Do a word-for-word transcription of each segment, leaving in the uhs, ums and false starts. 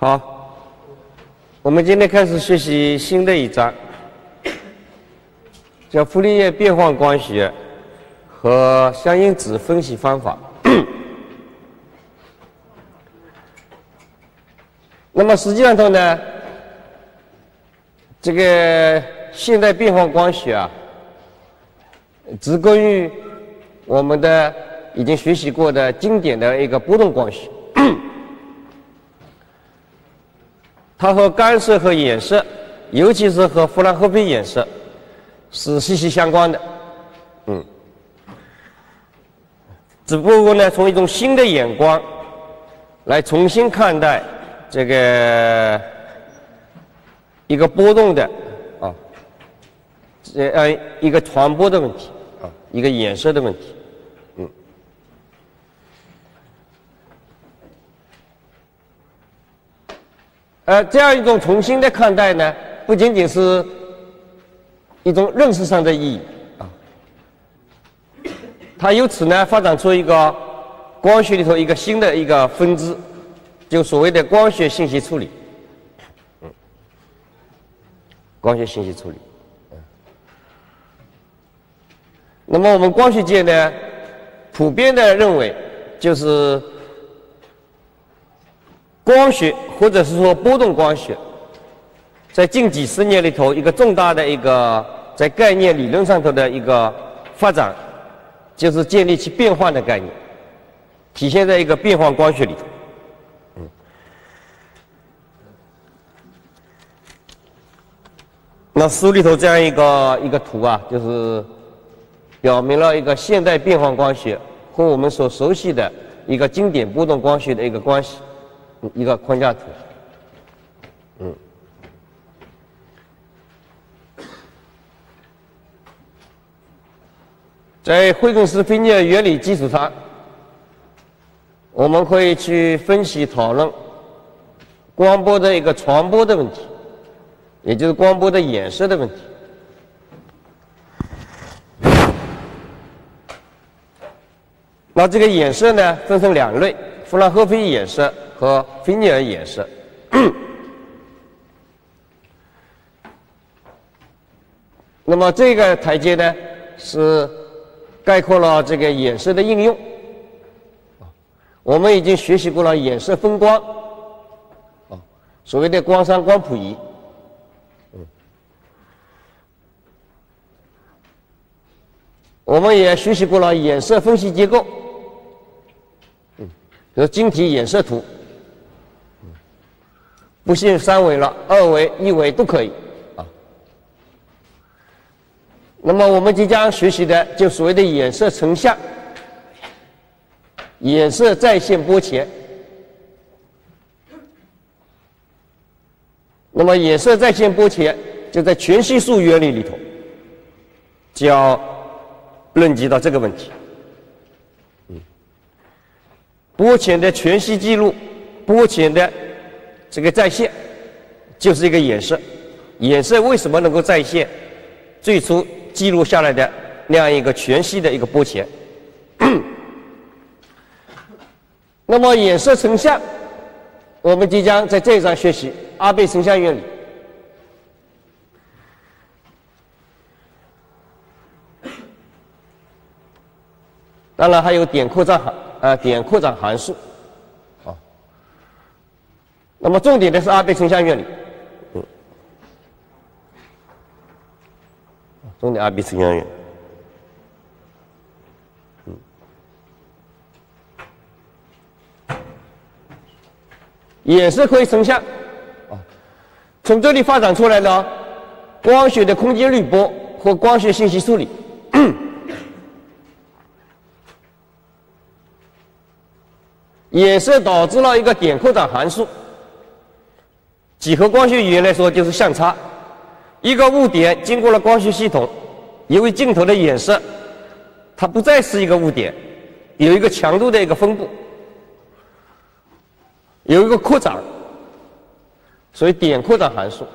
好，我们今天开始学习新的一章，叫傅立叶变换光学和相因子分析方法。那么实际上头呢，这个现代变换光学啊，植根于我们的已经学习过的经典的一个波动光学。它和干涉和衍射，尤其是和弗兰赫菲衍射，是息息相关的。嗯，只不过呢，从一种新的眼光来重新看待这个一个波动的啊，这呃一个传播的问题啊，一个衍射的问题。嗯。呃，这样一种重新的看待呢，不仅仅是一种认识上的意义啊，它由此呢发展出一个光学里头一个新的一个分支，就所谓的光学信息处理。嗯，光学信息处理。嗯，那么我们光学界呢，普遍的认为就是光学或者是说波动光学，在近几十年里头一个重大的一个在概念理论上头的一个发展，就是建立起变换的概念，体现在一个变换光学里头。嗯，那书里头这样一个一个图啊，就是表明了一个现代变换光学和我们所熟悉的一个经典波动光学的一个关系。一个框架图，嗯，在惠更斯菲涅尔原理基础上，我们可以去分析讨论光波的一个传播的问题，也就是光波的衍射的问题。那这个衍射呢，分成两类：弗兰赫菲衍射和菲涅尔衍射。那么这个台阶呢，是概括了这个衍射的应用。我们已经学习过了衍射分光，啊，所谓的光栅光谱仪。嗯，我们也学习过了衍射分析结构。嗯，比如晶体衍射图。不限三维了，二维、一维都可以啊。那么我们即将学习的就所谓的衍射成像、衍射在线波前。那么衍射在线波前就在全息束原理里头，就要论及到这个问题。嗯，波前的全息记录，波前的这个在线就是一个衍射，衍射为什么能够在线？最初记录下来的那样一个全息的一个波前。那么衍射成像，我们即将在这一章学习阿贝成像原理。当然还有点扩张函呃点扩展函数。那么重点的是阿贝成像原理，嗯，重点阿贝成像原理，嗯，衍射可以成像，啊，从这里发展出来呢，光学的空间滤波和光学信息处理，衍射导致了一个点扩展函数。几何光学语言来说就是相差，一个物点经过了光学系统，由于镜头的衍射，它不再是一个物点，有一个强度的一个分布，有一个扩展，所以点扩展函数，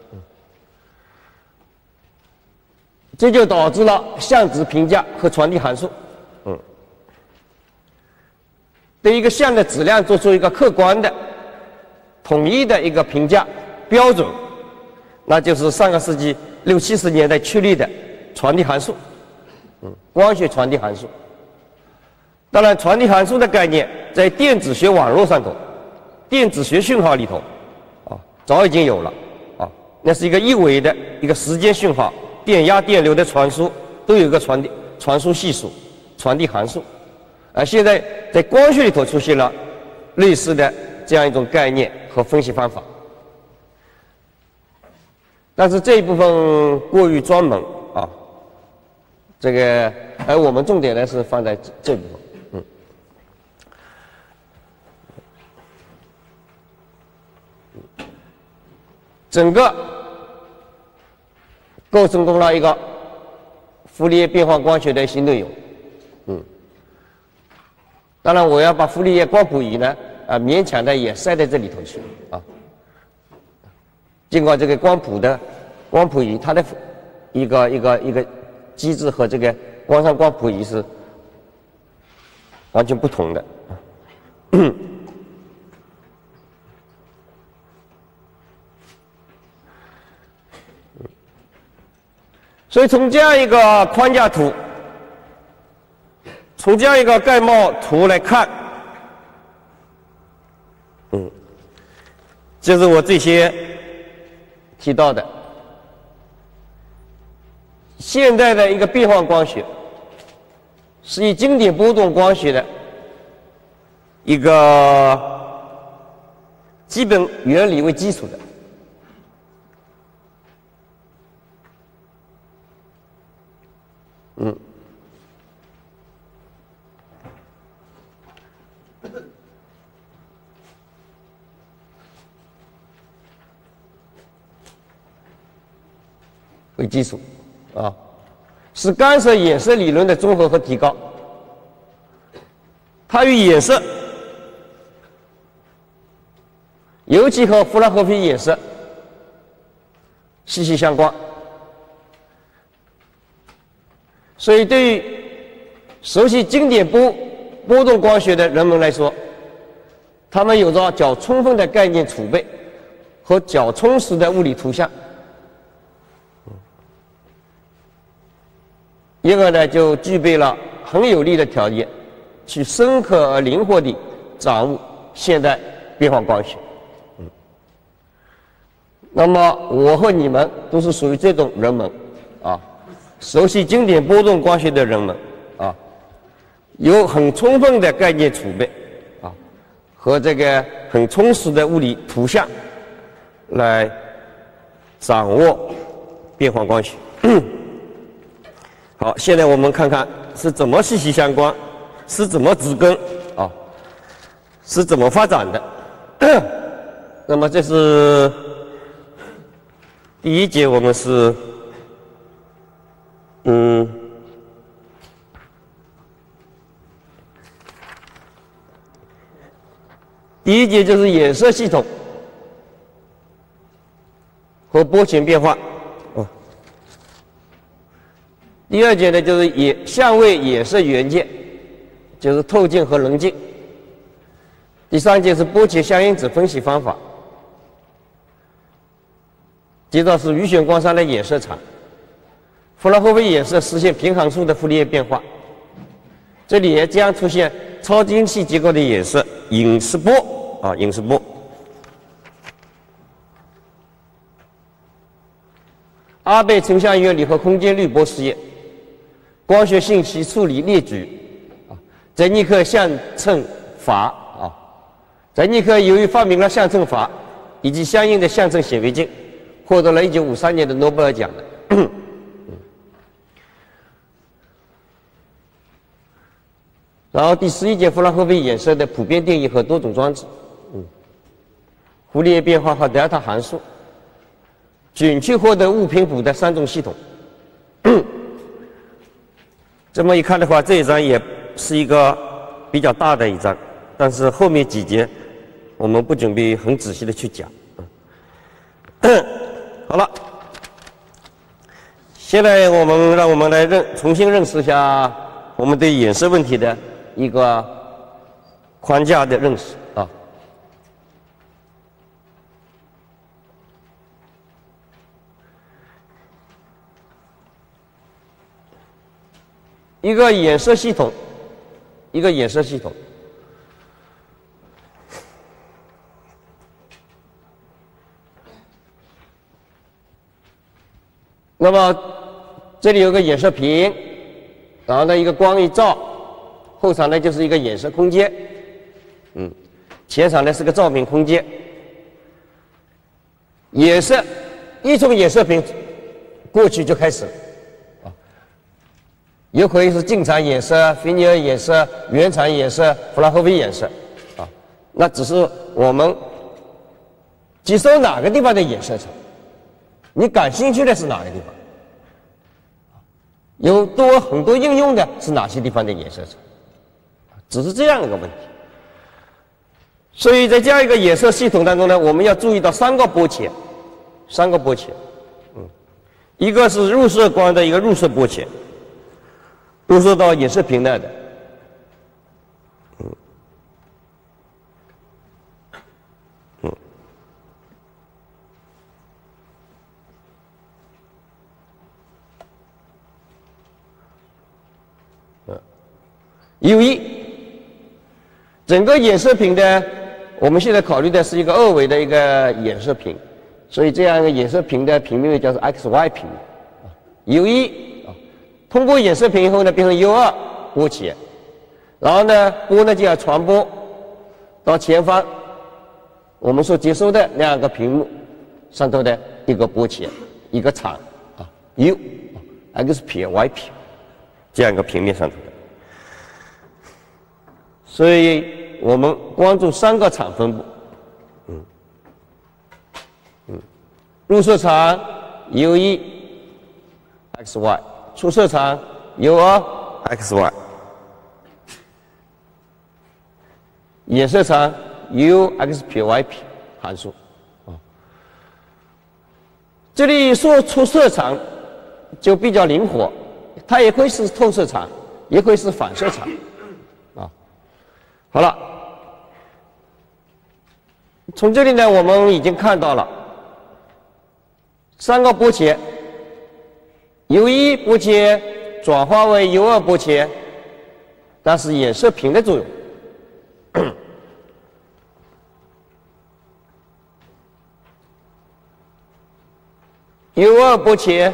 这就导致了相值评价和传递函数。嗯，对一个像的质量做出一个客观的统一的一个评价标准，那就是上个世纪六七十年代确立的传递函数，嗯，光学传递函数。当然，传递函数的概念在电子学网络上头、电子学讯号里头，啊，早已经有了，啊，那是一个一维的一个时间讯号，电压、电流的传输都有一个传递传输系数、传递函数，而现在在光学里头出现了类似的这样一种概念和分析方法，但是这一部分过于专门啊，这个而我们重点呢是放在这这部分。整个构成功了一个傅立叶变化光学的新内容，嗯，当然我要把傅立叶光谱仪呢，啊，勉强的也塞在这里头去啊。尽管这个光谱的光谱仪它的一个一个一个机制和这个光上光谱仪是完全不同的。所以从这样一个框架图，从这样一个概貌图来看，嗯，就是我这些提到的现在的一个变换光学，是以经典波动光学的一个基本原理为基础的。嗯，为基础啊，是干涉衍射理论的综合和提高。它与衍射，尤其和弗兰克菲衍射息息相关。所以，对于熟悉经典波波动光学的人们来说，他们有着较充分的概念储备和较充实的物理图像，因而呢，就具备了很有利的条件，去深刻而灵活地掌握现代变换光学。嗯，那么我和你们都是属于这种人们啊。熟悉经典波动光学的人们啊，有很充分的概念储备啊，和这个很充实的物理图像来掌握变换光学。好，现在我们看看是怎么息息相关，是怎么植根啊，是怎么发展的。那么这是第一节，我们是。嗯，第一节就是衍射系统和波形变化，哦。第二节呢就是衍相位衍射元件，就是透镜和棱镜。第三节是波形相因子分析方法，接着是余弦光栅的衍射场。弗兰克菲衍射实现平函数的傅立叶变化，这里也将出现超精细结构的衍射隐式波啊，隐式波。阿贝成像原理和空间滤波实验，光学信息处理列举啊，泽尼克相称法啊，泽尼克由于发明了相称法以及相应的相称显微镜，获得了一九五三年的诺贝尔奖的。然后第十一节弗兰克菲衍射的普遍定义和多种装置，嗯，傅立叶变化和德尔塔函数，准确获得物频谱的三种系统。这么一看的话，这一章也是一个比较大的一章，但是后面几节我们不准备很仔细的去讲。好了，现在我们让我们来认重新认识一下我们对衍射问题的一个框架的认识啊。 一个衍射系统，一个衍射系统。那么这里有个衍射屏，然后呢一个光一照，后场呢就是一个衍射空间，嗯，前场呢是个照明空间。衍射一从衍射屏过去就开始了，啊，也可以是近场衍射、菲涅尔衍射、远场衍射、弗拉霍夫衍射，啊，那只是我们接收哪个地方的衍射场。你感兴趣的是哪个地方？有多很多应用的是哪些地方的衍射场？只是这样一个问题。所以在这样一个衍射系统当中呢，我们要注意到三个波前，三个波前，嗯，一个是入射光的一个入射波前，入射到衍射屏内的，嗯，嗯。U 一，整个衍射屏的，我们现在考虑的是一个二维的一个衍射屏，所以这样一个衍射屏的平面叫做 X Y 屏。U 一啊，通过衍射屏以后呢，变成 U 二波前，然后呢，波呢就要传播到前方我们所接收的两个屏幕上头的一个波前，一个场啊 U X 屏 Y 屏这样一个平面上头的。所以我们关注三个场分布，嗯，嗯，入射场 U 一 X Y， 出射场 U 二 X Y， 衍射场 U X P Y P 函数，啊，这里说出射场就比较灵活，它也可以是透射场，也可以是反射场。好了，从这里呢，我们已经看到了三个波前 ，U 一波前转化为 U 二波前，但是衍射屏的作用。U 二波前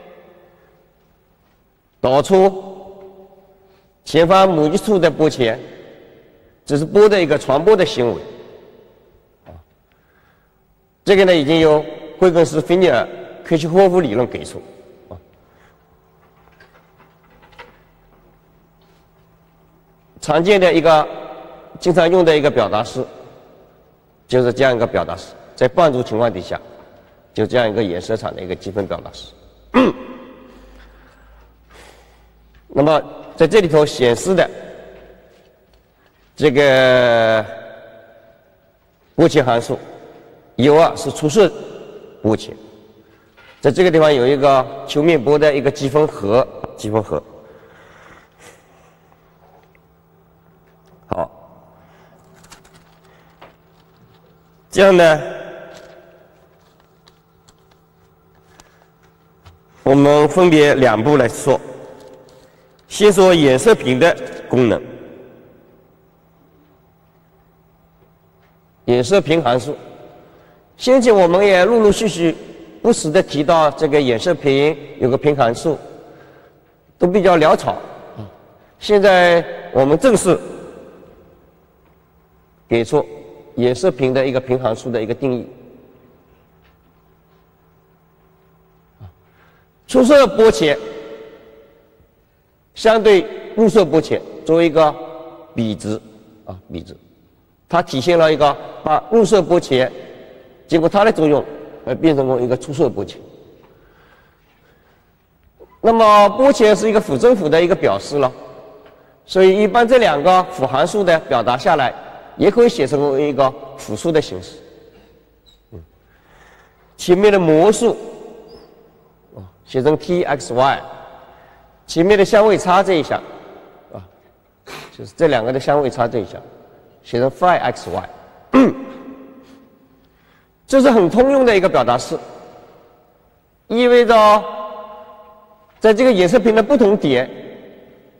导出前方某一处的波前。这是波的一个传播的行为，啊，这个呢已经由惠更斯、菲涅尔、科奇霍夫理论给出，啊，常见的一个经常用的一个表达式，就是这样一个表达式，在半足情况底下，就这样一个衍射场的一个积分表达式。那么在这里头显示的。这个波前函数 U 二是出射波前，在这个地方有一个球面波的一个积分核，积分核。好，这样呢，我们分别两步来说，先说衍射屏的功能。衍射屏函数，先前我们也陆陆续续不时的提到这个衍射屏有个屏函数，都比较潦草。现在我们正式给出衍射屏的一个屏函数的一个定义。出射波前相对入射波前作为一个比值啊比值。它体现了一个把入射波前经过它的作用而变成了一个出射波前。那么波前是一个辅正负的一个表示了，所以一般这两个辅函数的表达下来，也可以写成为一个复数的形式。嗯，前面的模数啊写成 t x y， 前面的相位差这一项啊，就是这两个的相位差这一项。写成 phi x y， 这是很通用的一个表达式，意味着在这个衍射屏的不同点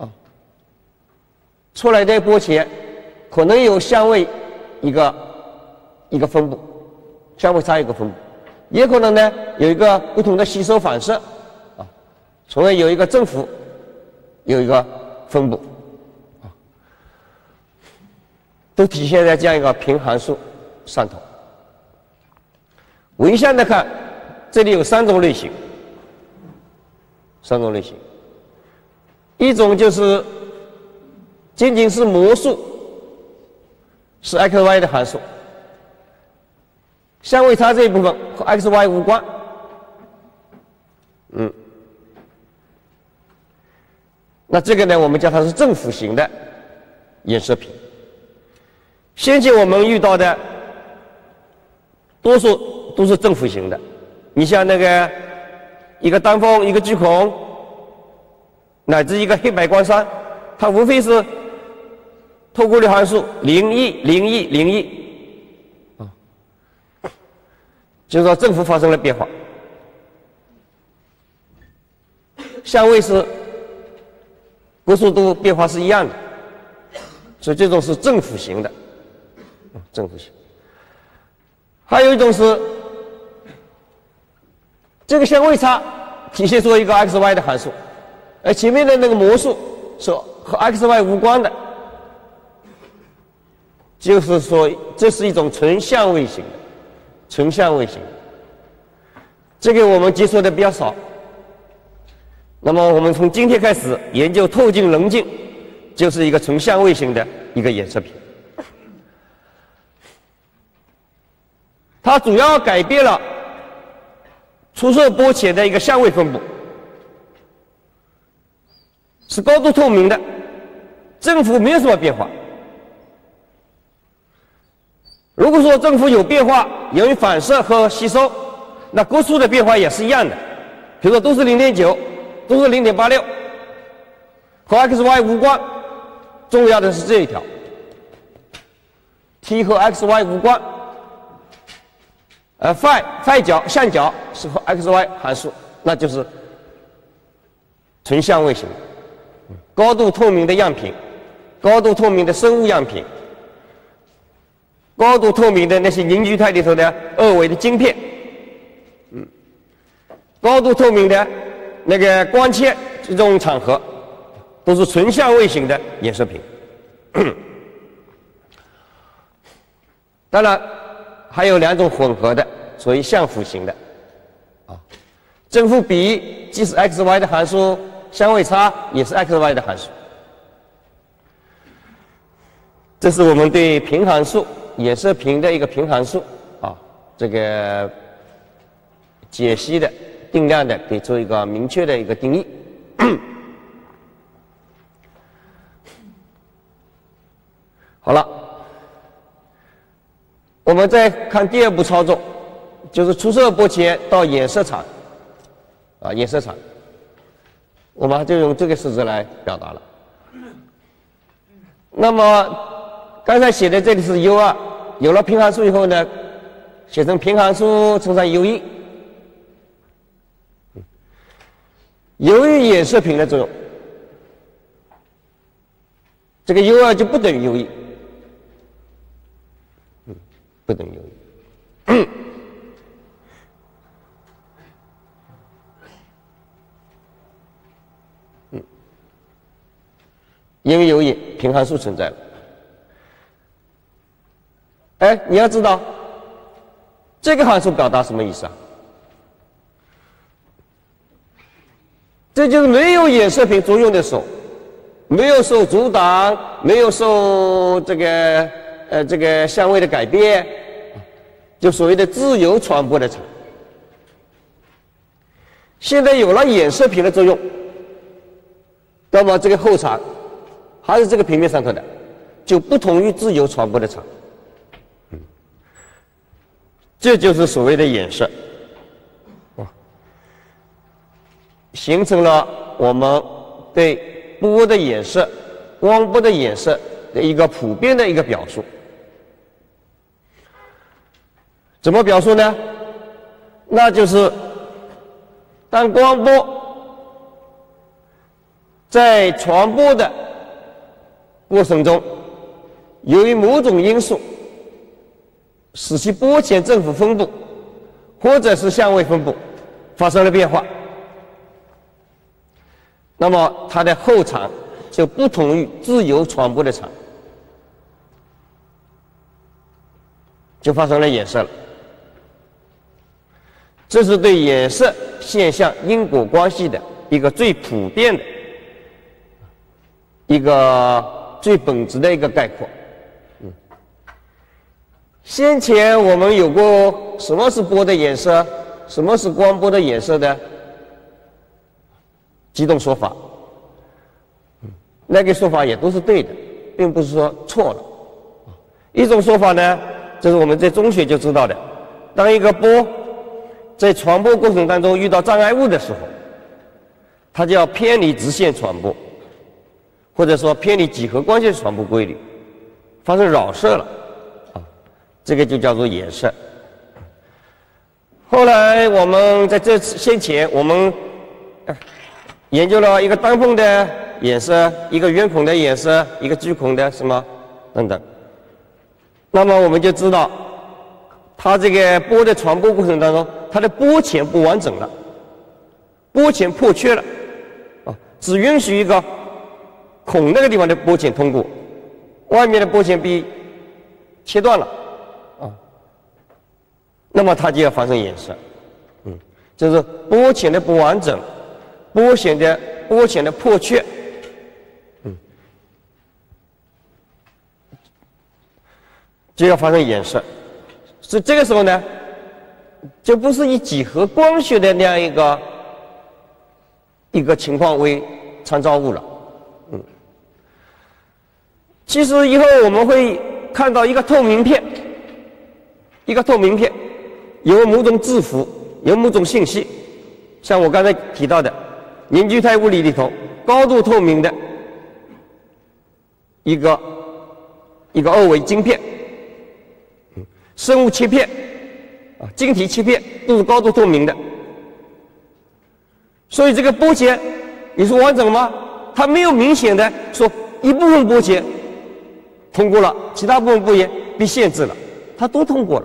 出来的波前可能有相位一个一个分布，相位差一个分布，也可能呢有一个不同的吸收反射啊，从而有一个振幅有一个分布啊，都体现在这样一个频函数上头。唯向的看，这里有三种类型，三种类型，一种就是仅仅是模数是 x y 的函数，相位差这一部分和 x y 无关。嗯，那这个呢，我们叫它是正负型的衍射频。先前我们遇到的多数都是正负型的，你像那个一个单峰、一个巨孔，乃至一个黑白光栅，它无非是透过的函数零一、零一、零一，啊，就是说振幅发生了变化，相位是波速度变化是一样的，所以这种是正负型的，正负型。还有一种是这个相位差体现出一个 x y 的函数，而前面的那个模数是和 x y 无关的，就是说这是一种纯相位型的，纯相位型。这个我们接触的比较少。那么我们从今天开始研究透镜棱镜，就是一个纯相位型的一个衍射频。它主要改变了出射波前的一个相位分布，是高度透明的，振幅没有什么变化。如果说振幅有变化，由于反射和吸收，那波速的变化也是一样的，比如说都是 零点九， 都是 零点八六， 和 x y 无关。重要的是这一条 ，t 和 x y 无关。呃 phi phi 角相角是和 x y 函数，那就是纯相位型，高度透明的样品，高度透明的生物样品，高度透明的那些凝聚态里头的二维的晶片，嗯，高度透明的那个光切这种场合，都是纯相位型的衍射频。当然还有两种混合的，属于相符型的，啊，正负比既是 x y 的函数，相位差也是 x y 的函数。这是我们对频函数衍射频的一个频函数啊，这个解析的定量的给出一个明确的一个定义。好了。我们再看第二步操作，就是出射波前到衍射场，啊，衍射场，我们就用这个式子来表达了。那么刚才写的这里是 U 二，有了频函数以后呢，写成频函数乘上 U 一。由于衍射频的作用，这个 U 二就不等于 U 一。不等于 U 一，嗯，因为 U 一频函数存在了。哎，你要知道这个函数表达什么意思啊？这就是没有衍射频作用的时候，没有受阻挡，没有受这个呃这个相位的改变。就所谓的自由传播的场，现在有了衍射频的作用，那么这个后场还是这个平面上头的，就不同于自由传播的场，嗯，这就是所谓的衍射，啊，形成了我们对波的衍射、光波的衍射的一个普遍的一个表述。怎么表述呢？那就是当光波在传播的过程中，由于某种因素使其波前正负分布或者是相位分布发生了变化，那么它的后场就不同于自由传播的场，就发生了衍射了。这是对衍射现象因果关系的一个最普遍的、一个最本质的一个概括。嗯，先前我们有过什么是波的衍射，什么是光波的衍射的几种说法。嗯，那个说法也都是对的，并不是说错了。一种说法呢，这是我们在中学就知道的，当一个波在传播过程当中遇到障碍物的时候，它就要偏离直线传播，或者说偏离几何光线传播规律，发生扰射了，啊，这个就叫做衍射。后来我们在这先前我们研究了一个单缝的衍射，一个圆孔的衍射，一个矩孔的什么等等，那么我们就知道，它这个波的传播过程当中，它的波前不完整了，波前破缺了，啊，只允许一个孔那个地方的波前通过，外面的波前被切断了，啊，那么它就要发生衍射，嗯，就是波前的不完整，波前的波前的破缺，嗯，就要发生衍射。所以这个时候呢，就不是以几何光学的那样一个一个情况为参照物了，嗯。其实以后我们会看到一个透明片，一个透明片有某种字符，有某种信息，像我刚才提到的凝聚态物理里头高度透明的一个一个二维晶片。生物切片啊，晶体切片都是高度透明的，所以这个波前你说完整吗？它没有明显的说一部分波前通过了，其他部分波前被限制了，它都通过了。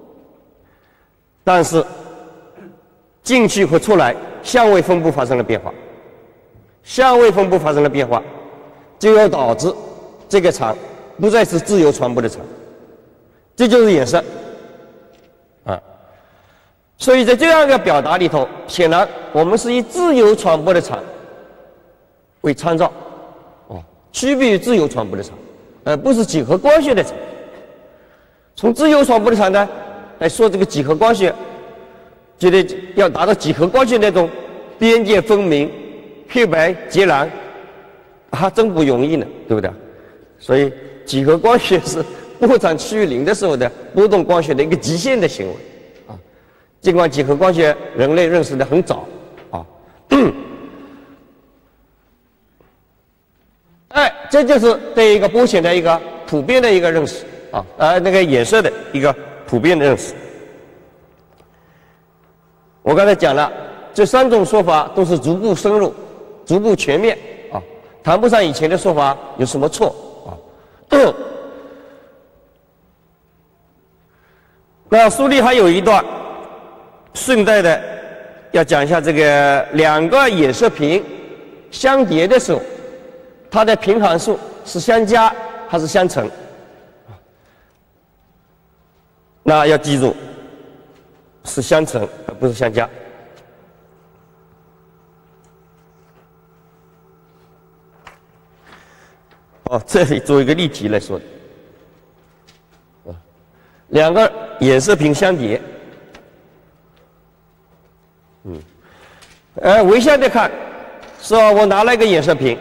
但是进去和出来相位分布发生了变化，相位分布发生了变化，就要导致这个场不再是自由传播的场。这就是衍射，啊，所以在这样一个表达里头，显然我们是以自由传播的场为参照，哦，区别于自由传播的场，而不是几何光学的场。从自由传播的场呢来说，这个几何光学，觉得要达到几何光学那种边界分明、黑白截然，还真不容易呢，对不对？所以几何光学是波长趋于零的时候的波动光学的一个极限的行为，啊，尽管几何光学人类认识的很早，啊，哎，这就是对一个波前的一个普遍的一个认识，啊，呃，那个衍射的一个普遍的认识。我刚才讲了，这三种说法都是逐步深入、逐步全面，啊，谈不上以前的说法有什么错，啊。那书里还有一段，顺带的要讲一下这个两个衍射频相叠的时候，它的频函数是相加还是相乘？那要记住，是相乘而不是相加。哦，这里做一个例题来说的。两个衍射频相叠，嗯，呃，微笑的看，是吧？我拿了一个衍射频，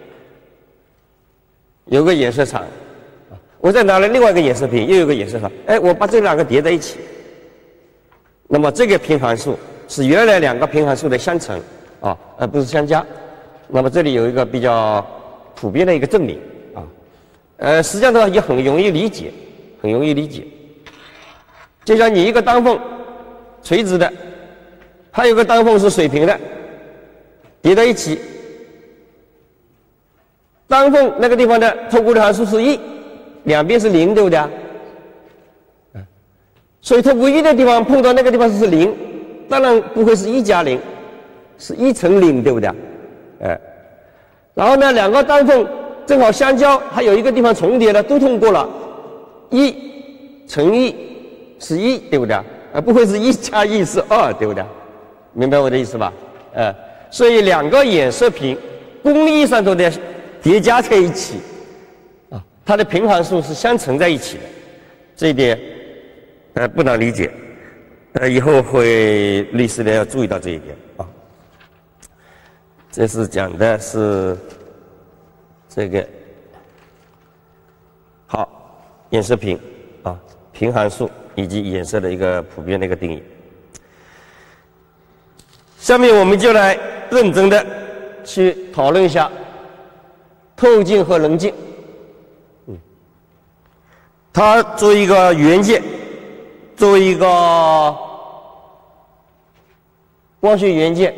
有个衍射场，我再拿了另外一个衍射频，又有个衍射场，哎，我把这两个叠在一起，那么这个频函数是原来两个频函数的相乘啊，而不是相加。那么这里有一个比较普遍的一个证明啊，呃，实际上的话也很容易理解，很容易理解。就像你一个单缝垂直的，还有个单缝是水平的，叠在一起， 单缝那个地方的透过率函数是一，两边是零，对不对啊？所以透过一的地方碰到那个地方是零，当然不会是一加零，是一乘零，对不对啊？哎，然后呢，两个单缝正好相交，还有一个地方重叠了，都通过了，一乘一是一，对不对啊？啊，不会是一加一是二，对不对？明白我的意思吧？呃，所以两个衍射频，公理上头的叠加在一起，啊，它的频函数是相乘在一起的，这一点呃不难理解，呃，以后会律师呢要注意到这一点啊。这是讲的是这个好衍射频啊，频函数以及衍射的一个普遍的一个定义。下面我们就来认真的去讨论一下透镜和棱镜。嗯，它作为一个元件，作为一个光学元件，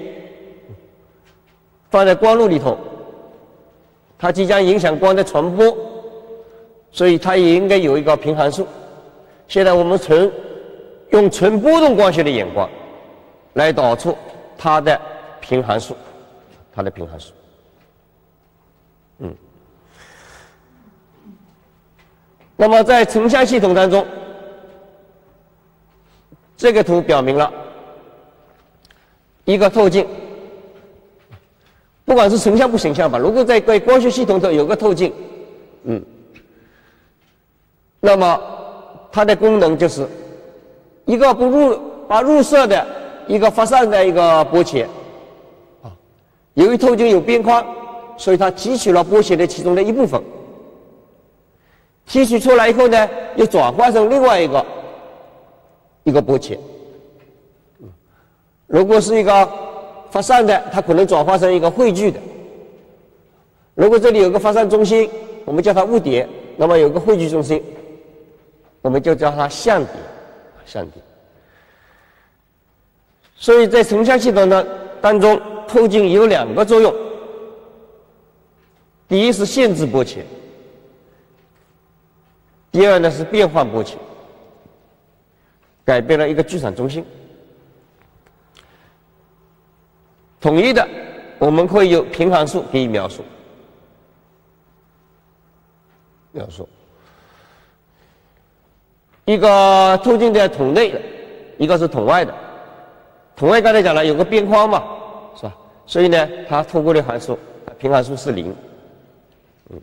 放在光路里头，它即将影响光的传播，所以它也应该有一个频函数。现在我们纯用纯波动光学的眼光来导出它的频函数，它的频函数。嗯，那么在成像系统当中，这个图表明了一个透镜，不管是成像不成像吧，如果在在光学系统中有个透镜，嗯，那么它的功能就是一个不入把入射的一个发散的一个波切，啊，由于透镜有边框，所以它提取了波切的其中的一部分，提取出来以后呢，又转化成另外一个一个波切。如果是一个发散的，它可能转化成一个汇聚的。如果这里有个发散中心，我们叫它物碟，那么有个汇聚中心，我们就叫它相碟，相碟。所以在成像系统的当中，透镜有两个作用。第一是限制波切，第二呢是变换波切，改变了一个聚场中心。统一的，我们会有频函数给予描述。描述一个透镜的筒内的，一个是筒外的。筒外刚才讲了有个边框嘛，是吧？所以呢，它透过率函数，频函数是零。嗯。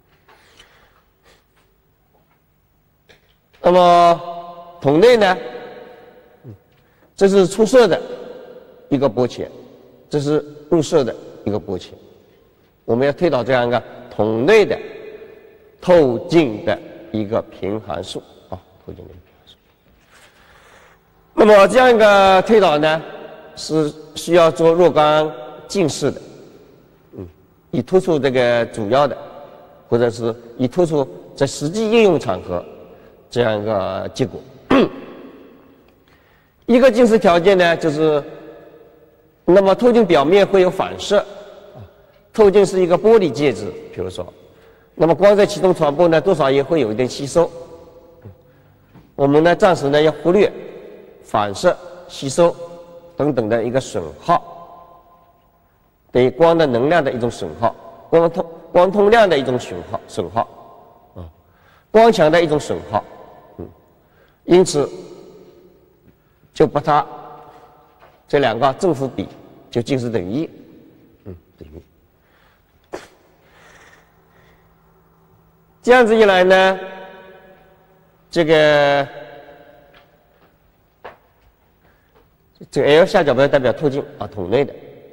那么筒内呢，这是出射的一个波切，这是入射的一个波切。我们要推导这样一个筒内的透镜的一个频函数啊，透镜的频函数。那么这样一个推导呢，是需要做若干近似的，嗯，以突出这个主要的，或者是以突出在实际应用场合这样一个结果。一个近似条件呢，就是那么透镜表面会有反射，透镜是一个玻璃介质，比如说，那么光在其中传播呢，多少也会有一点吸收。我们呢暂时呢要忽略反射、吸收等等的一个损耗，对光的能量的一种损耗，光通光通量的一种损耗损耗，啊，光强的一种损耗，嗯，因此就把它这两个正负比就近似等于一，嗯，等于。这样子一来呢，这个这个 L 下角标代表透镜啊，筒内的，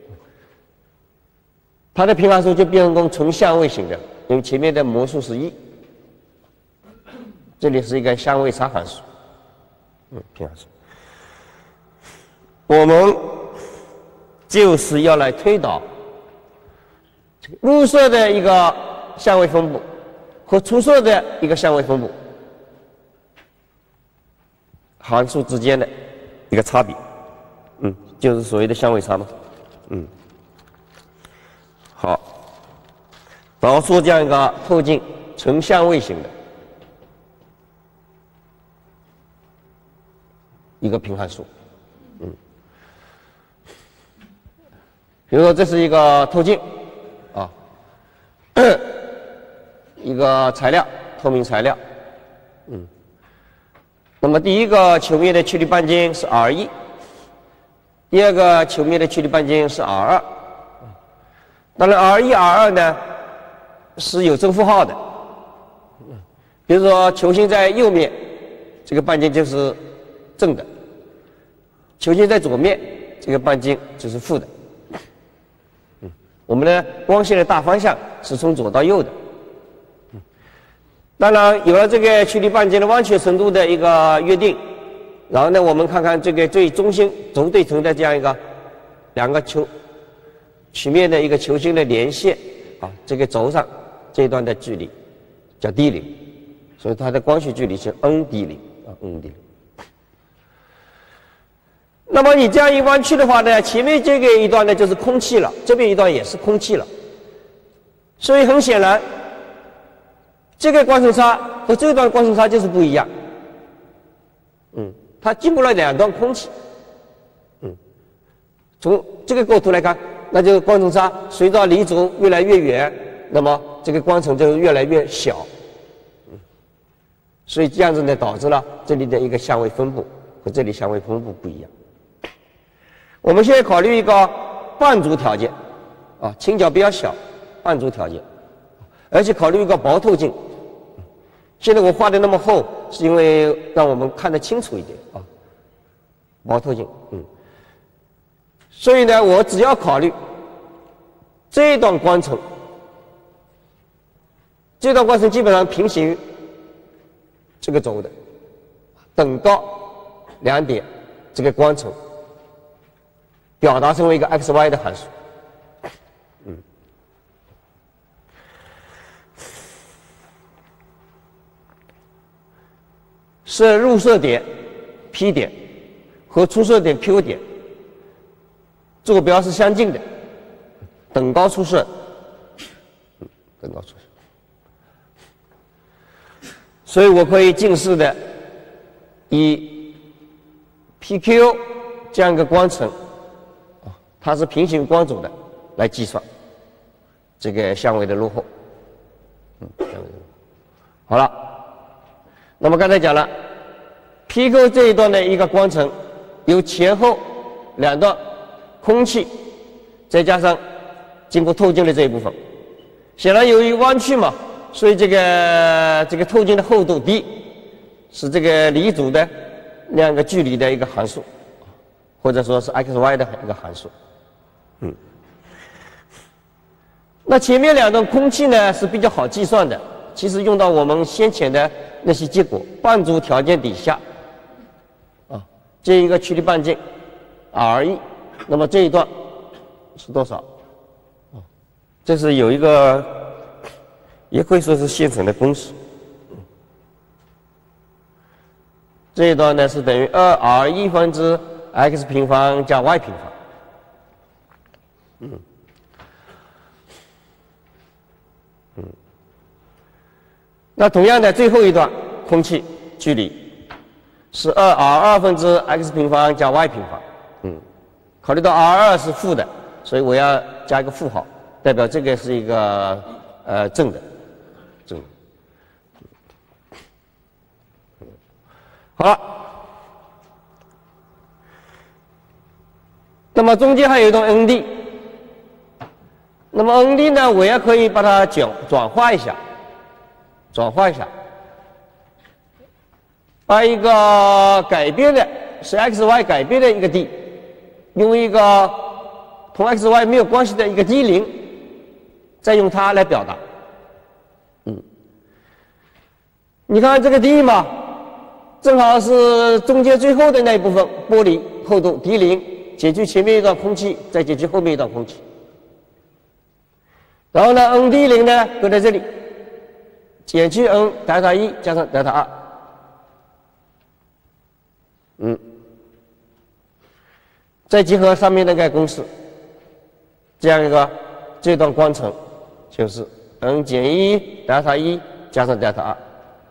它的频函数就变成纯相位型的，因为前面的模数是一，这里是一个相位差函数，嗯，频函数。我们就是要来推导入射的一个相位分布和出射的一个相位分布函数之间的一个差别，嗯，就是所谓的相位差嘛，嗯，好， 导出这样一个透镜呈相位型的一个平函数。嗯，比如说这是一个透镜啊，一个材料，透明材料。嗯，那么第一个球面的曲率半径是 R 一，第二个球面的曲率半径是 R 二。当然 R 一、R 二呢是有正负号的。比如说球心在右面，这个半径就是正的；球心在左面，这个半径就是负的。嗯，我们的光线的大方向是从左到右的。嗯，当然有了这个曲率半径的弯曲程度的一个约定，然后呢，我们看看这个最中心轴对称的这样一个两个球曲面的一个球心的连线啊，这个轴上这一段的距离叫 d 零。所以它的光学距离是 n d 零啊 ，n d 零。那么你这样一弯曲的话呢，前面这个一段呢就是空气了，这边一段也是空气了。所以很显然，这个光程差和这段光程差就是不一样。嗯，它经过了两段空气。嗯，从这个构图来看，那就是光程差随着离轴越来越远，那么这个光程就越来越小。所以这样子呢，导致了这里的一个相位分布和这里相位分布不一样。我们现在考虑一个半轴条件，啊，倾角比较小，半轴条件，而且考虑一个薄透镜。现在我画的那么厚，是因为让我们看得清楚一点啊。薄透镜，嗯。所以呢，我只要考虑这一段光程，这段光程基本上平行于这个轴的，等高两点，这个光程表达成为一个 x y 的函数。嗯，是入射点 P 点和出射点 Q 点坐标是相近的，等高出射，嗯，等高出射。所以我可以近似的以 P Q 这样一个光程，啊，它是平行光轴的，来计算这个相位的落后。嗯，相位的落后。好了，那么刚才讲了 ，P Q 这一段的一个光程由前后两段空气，再加上经过透镜的这一部分，显然由于弯曲嘛。所以这个这个透镜的厚度低，是这个离轴的那样一个距离的一个函数，或者说是 x y 的一个函数。嗯，那前面两段空气呢是比较好计算的，其实用到我们先前的那些结果，半轴条件底下，啊，这一个曲率半径 r 一，那么这一段是多少？啊，这是有一个。也可以说是现成的公式。这一段呢是等于二 r 一分之 x 平方加 y 平方。嗯，嗯。那同样的最后一段空气距离是二 r 二分之 x 平方加 y 平方。嗯，考虑到 r 二是负的，所以我要加一个负号，代表这个是一个呃正的。正的。好了，那么中间还有一段 n d， 那么 n d 呢，我也可以把它转转化一下，转化一下，把一个改变的是 x y 改变的一个 d， 用一个同 x y 没有关系的一个 d 零，再用它来表达。嗯，你看这个 d 嘛，正好是中间最后的那一部分玻璃厚度 d 零，减去前面一段空气，再减去后面一段空气。然后呢 ，n d 零呢搁在这里，减去 n 德尔塔一加上德尔塔二。嗯，再结合上面那个公式，这样一个这段光程就是 n 减一德尔塔一加上德尔塔二。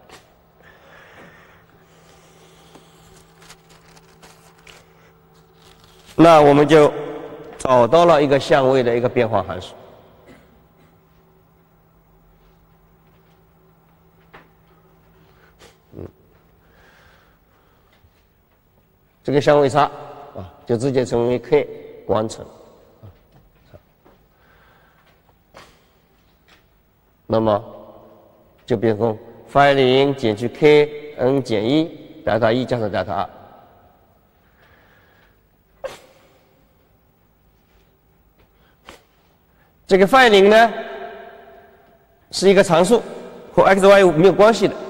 那我们就找到了一个相位的一个变化函数。嗯，这个相位差啊，就直接称为 k 光乘。那么就变成 phi 零减去 k n 减一德尔塔一加上德尔塔二。这个 phi 零呢是一个常数，和 x y 没有关系的，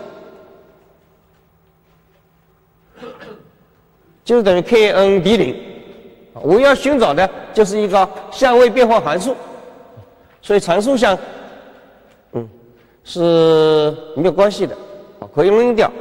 就是等于 k n d 零。我要寻找的就是一个相位变化函数，所以常数项嗯是没有关系的，可以扔掉，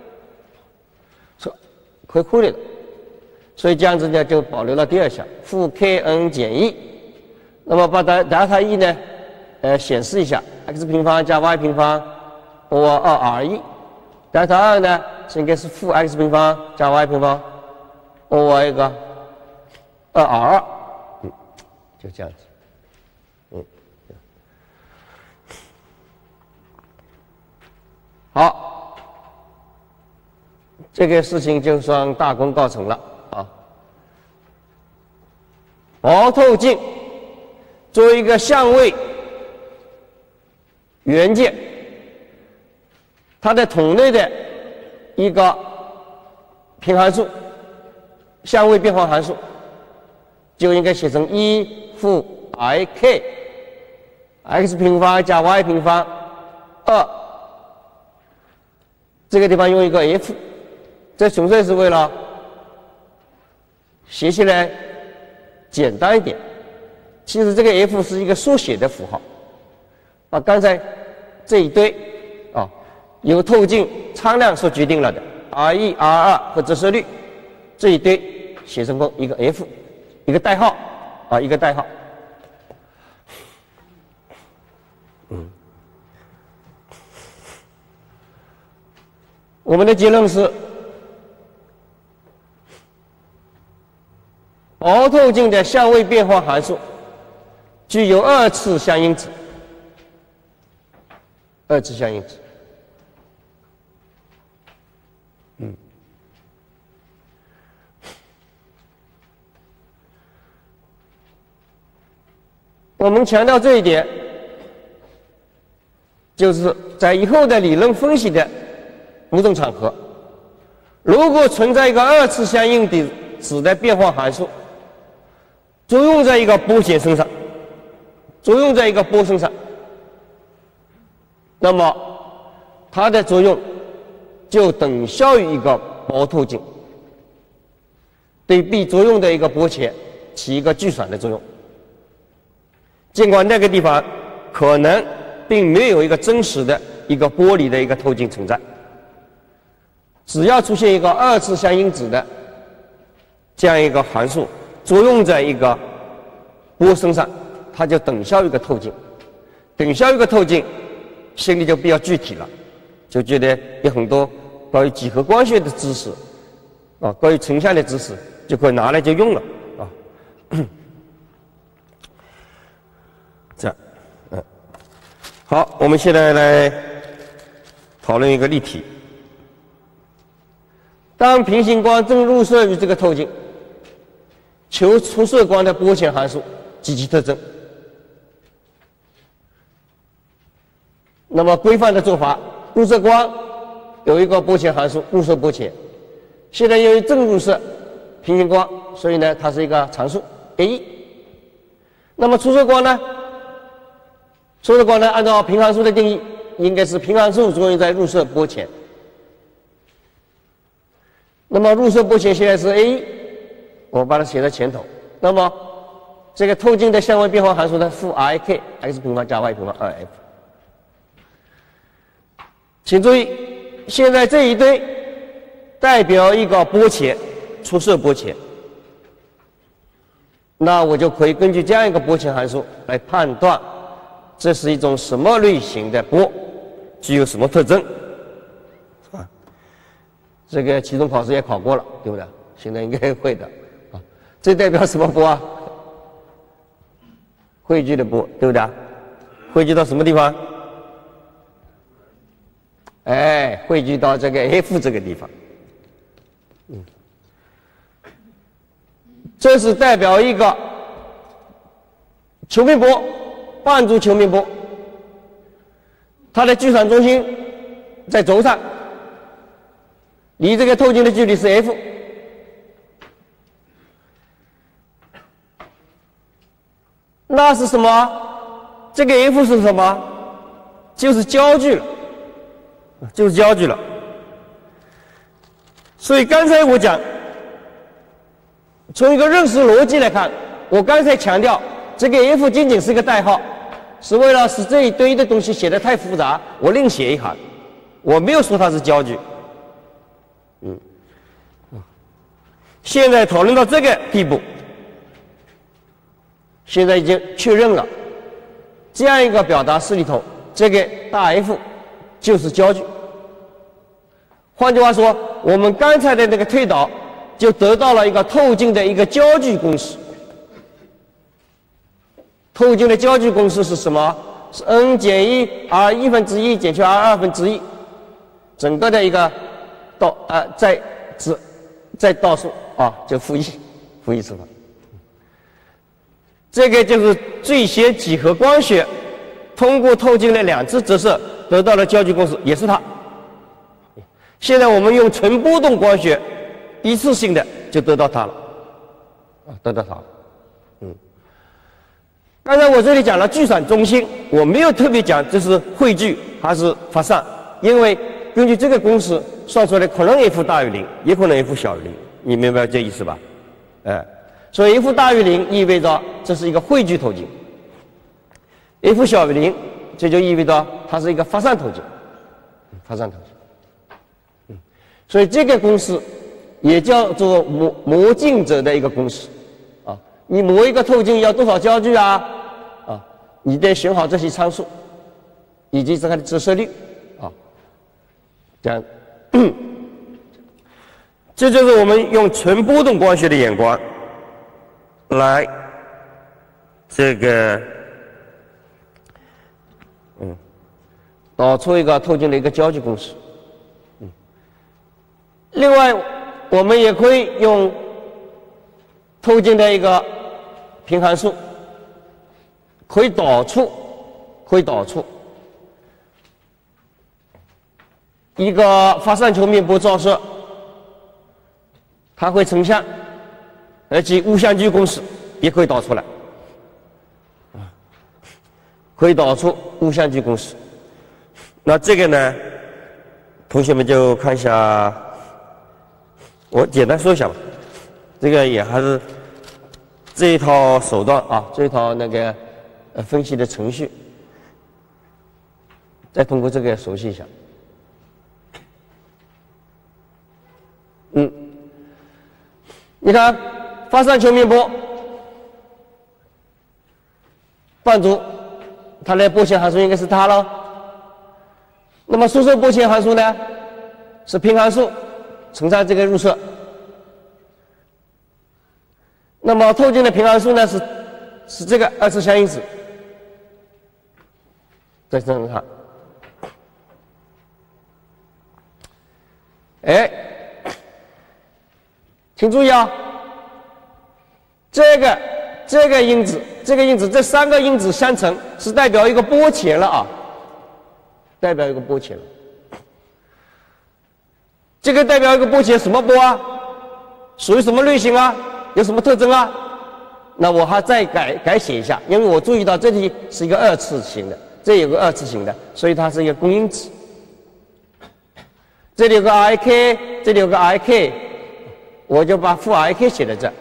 可以忽略的。所以这样子呢就保留了第二项负 k n 减一。那么把德德尔塔一呢，呃，显示一下 x 平方加 y 平方 over 二 r 一，德尔塔二呢是应该是负 x 平方加 y 平方 over 一个二 r 二，嗯，就这样子，嗯，好，这个事情就算大功告成了啊。凹透镜作为一个相位元件，它的同类的一个平函数，相位变化函数，就应该写成一负 i k x 平方加 y 平方二，这个地方用一个 f， 这纯粹是为了写起来简单一点。其实这个 f 是一个缩写的符号，把刚才这一堆啊由透镜仓量所决定了的 r 一 r 二和折射率这一堆写成一个 f， 一个代号啊，一个代号。嗯，我们的结论是，凹透镜的相位变化函数具有二次相因子，二次相因子。嗯，我们强调这一点，就是在以后的理论分析的某种场合，如果存在一个二次相应子的变化函数，作用在一个波形身上。作用在一个波身上，那么它的作用就等效于一个凹透镜对B作用的一个波前起一个聚散的作用。尽管那个地方可能并没有一个真实的一个波离的一个透镜存在，只要出现一个二次相因子的这样一个函数作用在一个波身上，它就等效于一个透镜，等效于一个透镜，心里就比较具体了，就觉得有很多关于几何光学的知识啊，关于成像的知识就可以拿来就用了啊。这样，嗯，好，我们现在来讨论一个例题。当平行光正入射于这个透镜，求出射光的波前函数及其特征。那么规范的做法，入射光有一个波前函数，入射波前。现在由于正入射平行光，所以呢它是一个常数 a 一。那么出射光呢？出射光呢，按照平函数的定义，应该是平函数作用在入射波前。那么入射波前现在是 a 一，我把它写在前头。那么这个透镜的相位变化函数呢，负 i k x 平方加 y 平方 二 f。请注意，现在这一堆代表一个波前，出射波前。那我就可以根据这样一个波前函数来判断这是一种什么类型的波，具有什么特征，是吧？这个期中考试也考过了，对不对？现在应该会的啊。这代表什么波啊？汇聚的波，对不对？汇聚到什么地方？哎，汇聚到这个 F 这个地方。嗯，这是代表一个球面波，半柱球面波，它的聚散中心在轴上，离这个透镜的距离是 F。那是什么？这个 F 是什么？就是焦距了，就是焦距了。所以刚才我讲，从一个认识逻辑来看，我刚才强调这个 F 仅仅是个代号，是为了使这一堆的东西写得太复杂，我另写一行，我没有说它是焦距。嗯，现在讨论到这个地步，现在已经确认了这样一个表达式里头，这个大 F 就是焦距。换句话说，我们刚才的那个推导就得到了一个透镜的一个焦距公式。透镜的焦距公式是什么？是 n 减一 r 一分之一减去 r 二分之一，整个的一个倒啊再指再倒数啊，就负一负一次方。这个就是最先几何光学通过透镜的两次折射得到的焦距公式，也是它。现在我们用纯波动光学一次性的就得到它了，啊，得到它了。嗯，刚才我这里讲了聚散中心，我没有特别讲这是汇聚还是发散，因为根据这个公式算出来，可能 F 大于零，也可能 F 小于零，你明白这意思吧？哎，所以 F 大于零意味着这是一个汇聚透镜 ，F 小于零，这就意味着它是一个发散透镜，发散透镜。嗯，所以这个公式也叫做模模镜者的一个公式啊。你模一个透镜要多少焦距啊？啊，你得选好这些参数，以及它的折射率啊。这样，这就是我们用纯波动光学的眼光来这个嗯导出一个透镜的一个焦距公式。嗯，另外我们也可以用透镜的一个平函数，可以导出可以导出一个发散球面波照射，它会成像，而且物相距公式也可以导出来，可以导出物相距公式。那这个呢，同学们就看一下，我简单说一下吧。这个也还是这一套手段啊，这一套那个呃分析的程序，再通过这个熟悉一下。嗯，你看发散球面波半柱，它的波形函数应该是它了。那么输射波形函数呢，是平函数乘上这个入射。那么透镜的平函数呢，是是这个二次相因子，再乘上它。哎，请注意啊，这个这个因子，这个因子，这三个因子相乘是代表一个波前了啊，代表一个波前了。这个代表一个波前什么波啊？属于什么类型啊？有什么特征啊？那我还再改改写一下，因为我注意到这里是一个二次型的，这有个二次型的，所以它是一个公因子。这里有个 I K， 这里有个 I K， 我就把负 I K 写在这。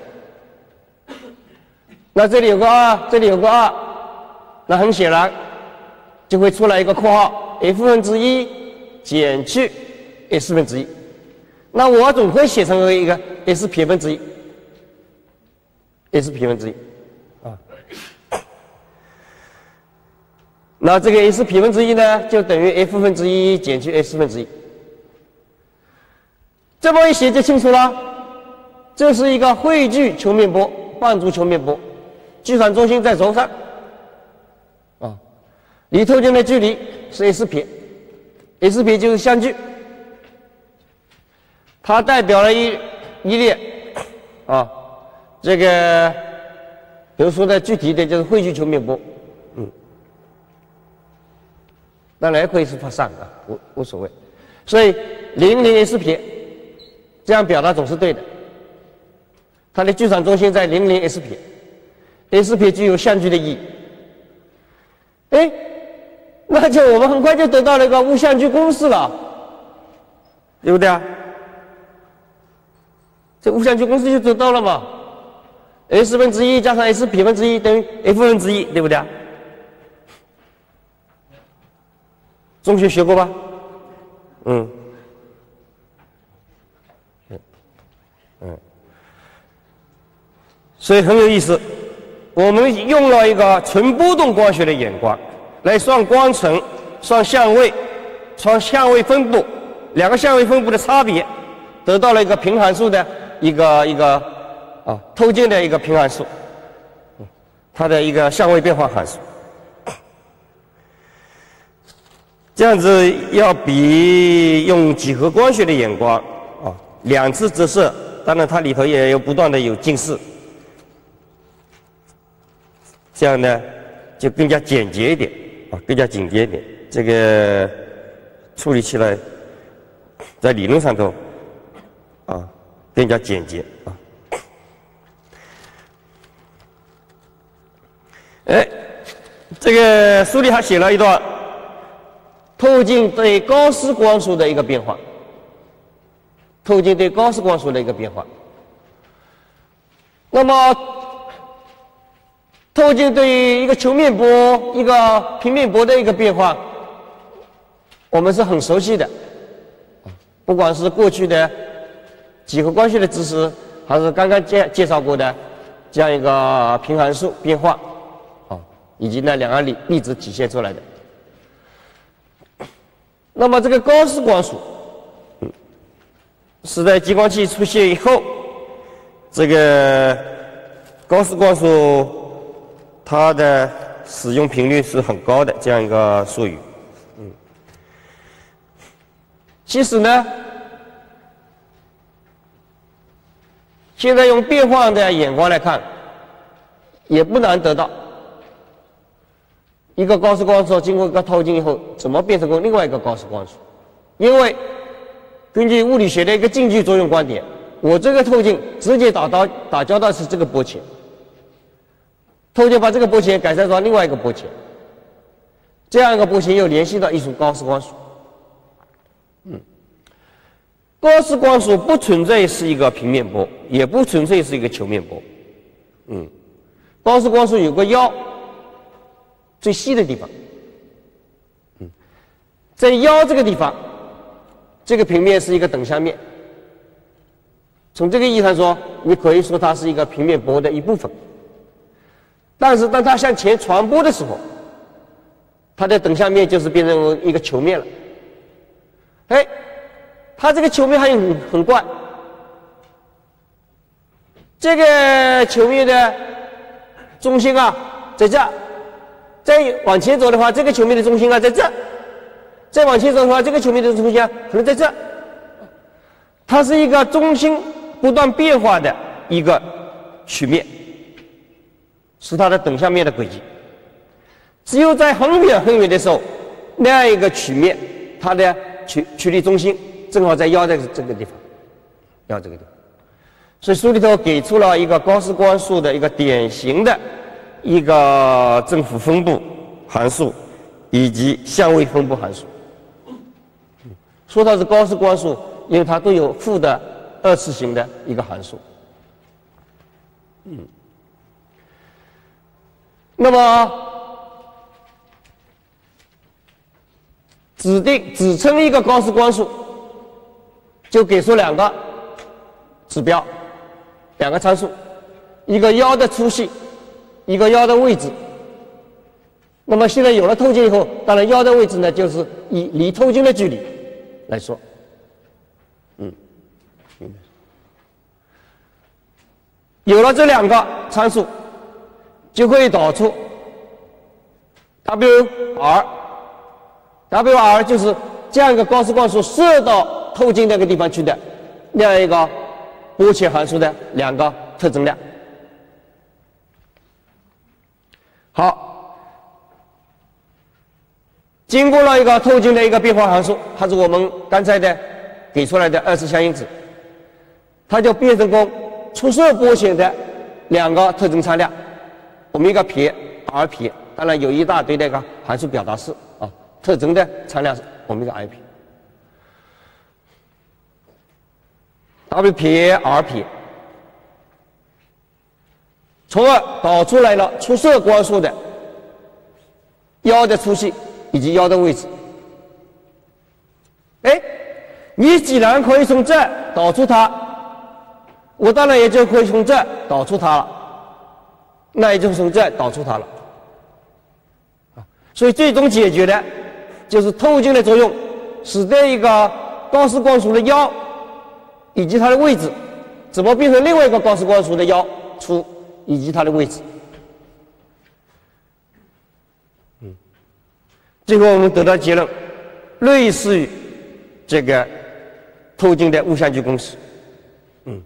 那这里有个二，这里有个二，那很显然就会出来一个括号 F 分之一减去 S 分之一。那我总会写成为一个 S 撇分之一。S 撇分之一，啊， 那这个 S 撇分之一呢，就等于 F 分之一减去 S 分之一。这么一写就清楚了，这是一个汇聚球面波，半足球面波，聚散中心在轴上，啊，离透镜的距离是 S 撇 ，S 撇就是相距，它代表了一一列，啊，这个比如说的具体的就是汇聚球面波，嗯，当然也可以是发散啊，无无所谓，所以零零 S 撇。这样表达总是对的。它的聚散中心在零零 S 撇 ，S 撇具有相距的意义。哎，那就我们很快就得到了一个无相距公式了，对不对啊？这无相距公式就得到了嘛 ？S 分之一加上 S 撇分之一等于 F 分之一，对不对啊？中学学过吧？嗯。嗯，所以很有意思。我们用了一个纯波动光学的眼光来算光程、算相位、算相位分布，两个相位分布的差别，得到了一个平函数的一个一个啊透镜的一个平函数，它的一个相位变化函数。这样子要比用几何光学的眼光啊，两次折射。当然，它里头也有不断的有近视，这样呢就更加简洁一点啊，更加简洁一点。这个处理起来，在理论上头啊更加简洁啊。哎，这个书里还写了一段透镜对高斯光束的一个变化。透镜对高斯光束的一个变化。那么，透镜对于一个球面波、一个平面波的一个变化，我们是很熟悉的。不管是过去的几何光学的知识，还是刚刚介介绍过的这样一个平函数变化，啊，以及那两个例例子体现出来的。那么这个高斯光束。是在激光器出现以后，这个高斯光束它的使用频率是很高的，这样一个术语。嗯，其实呢，现在用变化的眼光来看，也不难得到一个高斯光束经过一个透镜以后，怎么变成过另外一个高斯光束？因为根据物理学的一个近距作用观点，我这个透镜直接打到打交道是这个波前，透镜把这个波前改善到另外一个波前，这样一个波前又联系到一束高斯光束。嗯，高斯光束不纯粹是一个平面波，也不纯粹是一个球面波。嗯，高斯光束有个腰，最细的地方。嗯，在腰这个地方。这个平面是一个等向面，从这个意义上说，你可以说它是一个平面波的一部分。但是当它向前传播的时候，它的等向面就是变成一个球面了。哎，它这个球面还很很怪，这个球面的中心啊在这，再往前走的话，这个球面的中心啊在这。再往前走的话，这个球面的中心啊可能在这，它是一个中心不断变化的一个曲面，是它的等向面的轨迹。只有在很远很远的时候，那样一个曲面，它的曲曲率中心正好在腰的这个地方，腰这个地方。所以书里头给出了一个高斯光束的一个典型的一个正负分布函数以及相位分布函数。说它是高斯光束，因为它都有负的二次型的一个函数。嗯，那么指定只称一个高斯光束，就给出两个指标，两个参数，一个腰的粗细，一个腰的位置。 那么现在有了透镜以后，当然腰的位置呢，就是以离透镜的距离来说。嗯，明白。有了这两个参数，就可以导出 W R。W R 就是这样一个高斯光束射到透镜那个地方去的那样一个波潜函数的两个特征量。好，经过了一个透镜的一个变化函数，它是我们刚才的给出来的二次相因子，它就变成功出射波潜的两个特征参量，欧米伽撇、R 撇，当然有一大堆那个函数表达式啊，特征的参量是欧米伽 I 撇。W 撇 R 撇，从而导出来了出射光束的腰的粗细以及腰的位置。哎，你既然可以从这儿导出它，我当然也就可以从这儿导出它了，那也就从这儿导出它了。啊，所以最终解决的就是透镜的作用，使得一个高斯光束的腰以及它的位置怎么变成另外一个高斯光束的腰粗以及它的位置。嗯，最后我们得到结论，类似于这个透镜的物相距公式。嗯，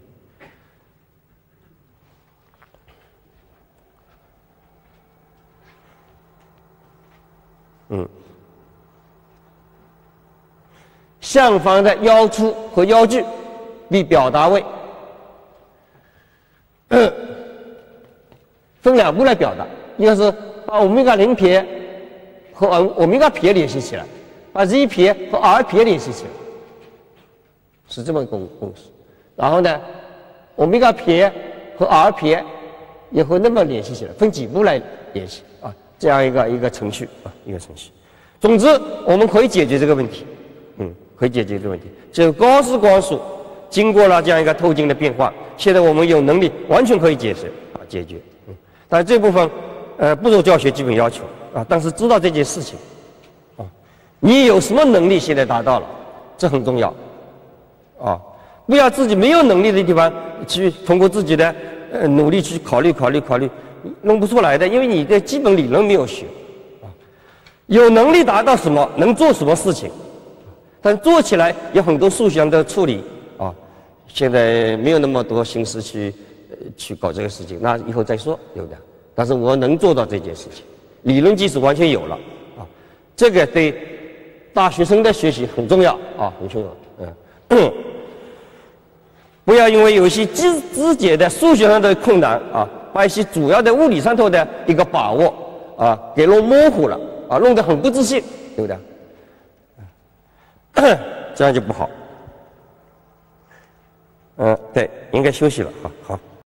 嗯，上方的腰粗和腰距被表达为分两步来表达，一个是把欧米伽零撇和欧米伽撇联系起来，把 Z 撇和 R 撇联系起来，是这么一个公式。然后呢，欧米伽撇和 R 撇也会那么联系起来，分几步来联系啊？这样一个一个程序啊，一个程序。总之，我们可以解决这个问题，嗯，可以解决这个问题。这个高斯光束经过了这样一个透镜的变化，现在我们有能力完全可以解释啊解决。嗯，但这部分呃不如教学基本要求啊，但是知道这件事情啊，你有什么能力现在达到了，这很重要啊，不要自己没有能力的地方去通过自己的呃努力去考虑考虑考虑，弄不出来的，因为你的基本理论没有学啊。有能力达到什么，能做什么事情，但做起来有很多数学上的处理啊，现在没有那么多心思去、呃、去搞这个事情，那以后再说，有的。但是我能做到这件事情，理论基础完全有了啊，这个对大学生的学习很重要啊，很重要。嗯，不要因为有一些枝枝节的数学上的困难啊，把一些主要的物理上头的一个把握啊给弄模糊了啊，弄得很不自信，对不对？这样就不好。嗯，对，应该休息了，好好。